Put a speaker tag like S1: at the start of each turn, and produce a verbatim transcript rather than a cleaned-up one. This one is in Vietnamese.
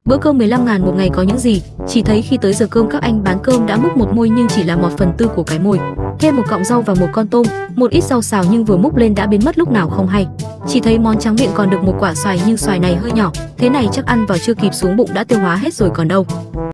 S1: Bữa cơm mười lăm ngàn một ngày có những gì? Chỉ thấy khi tới giờ cơm các anh bán cơm đã múc một môi nhưng chỉ là một phần tư của cái mồi. Thêm một cọng rau và một con tôm, một ít rau xào nhưng vừa múc lên đã biến mất lúc nào không hay. Chỉ thấy món tráng miệng còn được một quả xoài nhưng xoài này hơi nhỏ, thế này chắc ăn vào chưa kịp xuống bụng đã tiêu hóa hết rồi còn đâu.